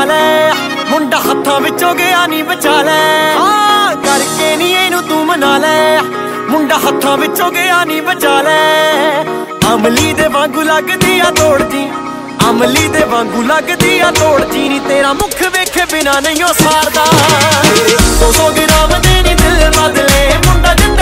ਲੈ ਮੁੰਡਾ ਹੱਥਾਂ ਵਿੱਚੋਂ ਗਿਆ ਨੀ ਬਚਾ ਲੈ ਹਾਂ ਕਰਕੇ ਨੀ ਇਹਨੂੰ ਤੂੰ ਮਨਾ ਲੈ ਮੁੰਡਾ ਹੱਥਾਂ ਵਿੱਚੋਂ ਗਿਆ ਨੀ ਬਚਾ ਲੈ ਅਮਲੀ ਦੇ ਵਾਂਗੂ ਲੱਗਦੀ ਆ ਤੋੜ ਜੀ ਅਮਲੀ ਦੇ ਵਾਂਗੂ ਲੱਗਦੀ ਆ ਤੋੜ ਜੀ ਨੀ ਤੇਰਾ ਮੁਖ ਵੇਖੇ ਬਿਨਾ ਨਹੀਂ ਉਹ ਸਾਰਦਾ 200 ਗ੍ਰਾਮ ਦੇ ਨੀ ਦਿਲ ਬਦਲੇ ਮੁੰਡਾ